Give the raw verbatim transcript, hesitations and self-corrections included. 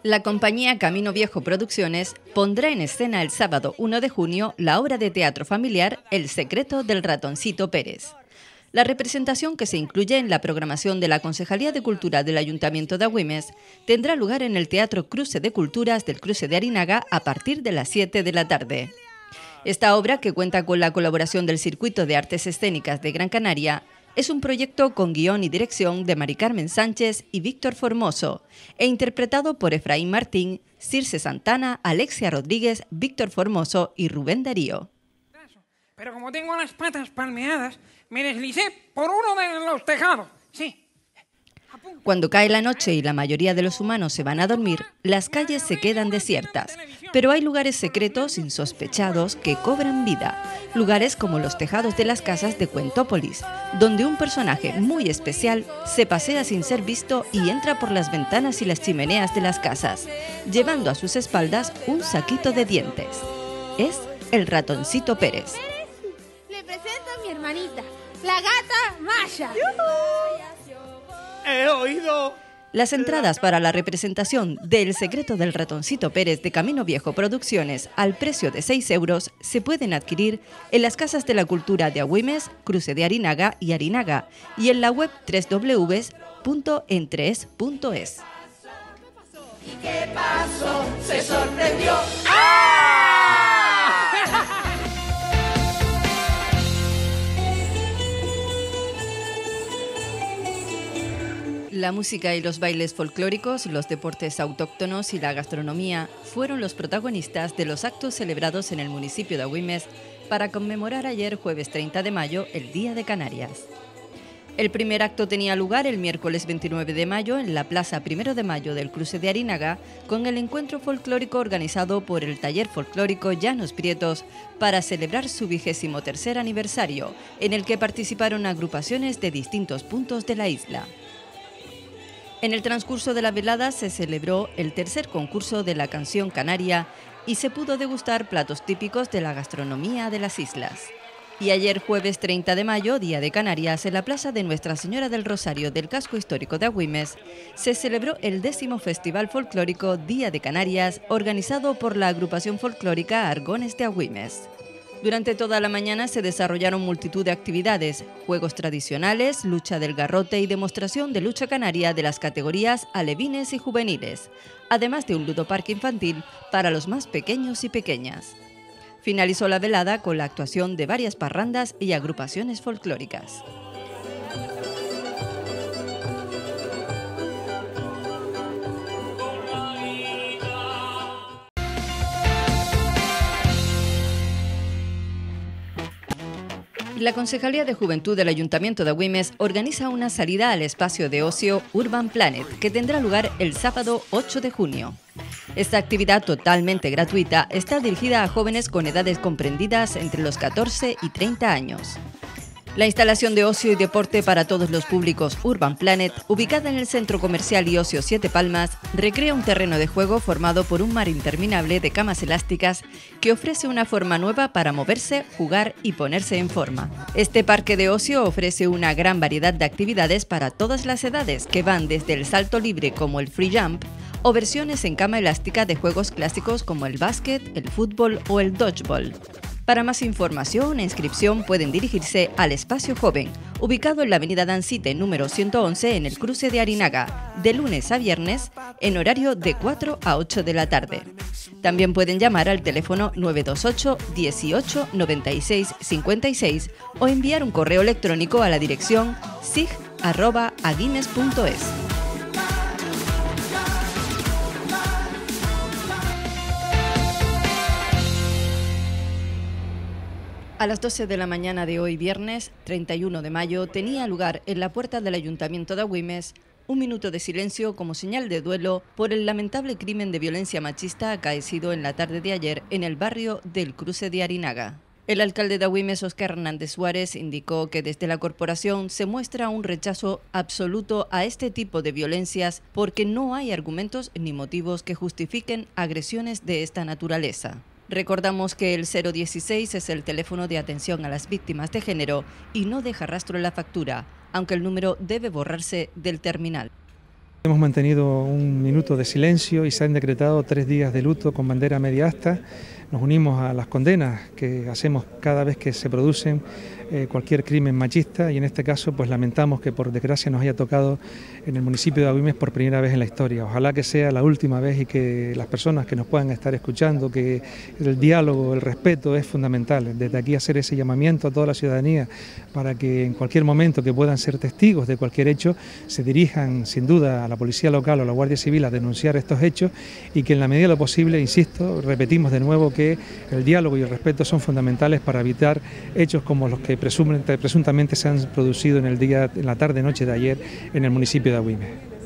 La compañía Camino Viejo Producciones pondrá en escena el sábado uno de junio la obra de teatro familiar El secreto del ratoncito Pérez. La representación, que se incluye en la programación de la Concejalía de Cultura del Ayuntamiento de Agüimes, tendrá lugar en el Teatro Cruce de Culturas del Cruce de Arinaga a partir de las siete de la tarde. Esta obra, que cuenta con la colaboración del Circuito de Artes Escénicas de Gran Canaria, es un proyecto con guión y dirección de Mari Carmen Sánchez y Víctor Formoso, e interpretado por Efraín Martín, Circe Santana, Alexia Rodríguez, Víctor Formoso y Rubén Darío. Pero como tengo las patas palmeadas, me deslicé por uno de los tejados. Sí. Cuando cae la noche y la mayoría de los humanos se van a dormir, las calles se quedan desiertas, pero hay lugares secretos insospechados que cobran vida. Lugares como los tejados de las casas de Cuentópolis, donde un personaje muy especial se pasea sin ser visto y entra por las ventanas y las chimeneas de las casas, llevando a sus espaldas un saquito de dientes. Es el ratoncito Pérez. Le presento a mi hermanita, la gata Masha. He oído. Las entradas para la representación de El secreto del ratoncito Pérez de Camino Viejo Producciones al precio de seis euros se pueden adquirir en las Casas de la Cultura de Agüimes, Cruce de Arinaga y Arinaga y en la web doble u doble u doble u punto entrees punto es. ¿Y qué pasó? Se sorprendió. La música y los bailes folclóricos, los deportes autóctonos y la gastronomía fueron los protagonistas de los actos celebrados en el municipio de Agüimes para conmemorar ayer, jueves treinta de mayo, el Día de Canarias. El primer acto tenía lugar el miércoles veintinueve de mayo en la Plaza Primero de Mayo del Cruce de Arinaga, con el encuentro folclórico organizado por el Taller Folclórico Llanos Prietos para celebrar su vigésimo tercer aniversario, en el que participaron agrupaciones de distintos puntos de la isla. En el transcurso de la velada se celebró el tercer concurso de la canción canaria y se pudo degustar platos típicos de la gastronomía de las islas. Y ayer, jueves treinta de mayo, Día de Canarias, en la Plaza de Nuestra Señora del Rosario del Casco Histórico de Agüimes, se celebró el décimo Festival Folclórico Día de Canarias, organizado por la agrupación folclórica Argones de Agüimes. Durante toda la mañana se desarrollaron multitud de actividades, juegos tradicionales, lucha del garrote y demostración de lucha canaria de las categorías alevines y juveniles, además de un ludoparque infantil para los más pequeños y pequeñas. Finalizó la velada con la actuación de varias parrandas y agrupaciones folclóricas. La Concejalía de Juventud del Ayuntamiento de Agüimes organiza una salida al espacio de ocio Urban Planet, que tendrá lugar el sábado ocho de junio. Esta actividad totalmente gratuita está dirigida a jóvenes con edades comprendidas entre los catorce y treinta años. La instalación de ocio y deporte para todos los públicos Urban Planet, ubicada en el Centro Comercial y Ocio Siete Palmas, recrea un terreno de juego formado por un mar interminable de camas elásticas que ofrece una forma nueva para moverse, jugar y ponerse en forma. Este parque de ocio ofrece una gran variedad de actividades para todas las edades, que van desde el salto libre como el free jump o versiones en cama elástica de juegos clásicos como el básquet, el fútbol o el dodgeball. Para más información e inscripción pueden dirigirse al Espacio Joven, ubicado en la avenida Dancite número ciento once en el Cruce de Arinaga, de lunes a viernes, en horario de cuatro a ocho de la tarde. También pueden llamar al teléfono nueve dos ocho, dieciocho, noventa y seis, cincuenta y seis o enviar un correo electrónico a la dirección sig arroba aguimes punto es. A las doce de la mañana de hoy, viernes treinta y uno de mayo, tenía lugar en la puerta del Ayuntamiento de Agüimes un minuto de silencio como señal de duelo por el lamentable crimen de violencia machista acaecido en la tarde de ayer en el barrio del Cruce de Arinaga. El alcalde de Agüimes, Óscar Hernández Suárez, indicó que desde la corporación se muestra un rechazo absoluto a este tipo de violencias porque no hay argumentos ni motivos que justifiquen agresiones de esta naturaleza. Recordamos que el cero dieciséis es el teléfono de atención a las víctimas de género y no deja rastro en la factura, aunque el número debe borrarse del terminal. Hemos mantenido un minuto de silencio y se han decretado tres días de luto con bandera media asta. Nos unimos a las condenas que hacemos cada vez que se producen eh, cualquier crimen machista, y en este caso pues lamentamos que por desgracia nos haya tocado en el municipio de Agüimes por primera vez en la historia. Ojalá que sea la última vez y que las personas que nos puedan estar escuchando, que el diálogo, el respeto es fundamental. Desde aquí hacer ese llamamiento a toda la ciudadanía para que en cualquier momento que puedan ser testigos de cualquier hecho se dirijan sin duda a la policía local o a la Guardia Civil a denunciar estos hechos, y que en la medida de lo posible, insisto, repetimos de nuevo que el diálogo y el respeto son fundamentales para evitar hechos como los que presuntamente se han producido en el día, en la tarde-noche de ayer en el municipio de Agüimes.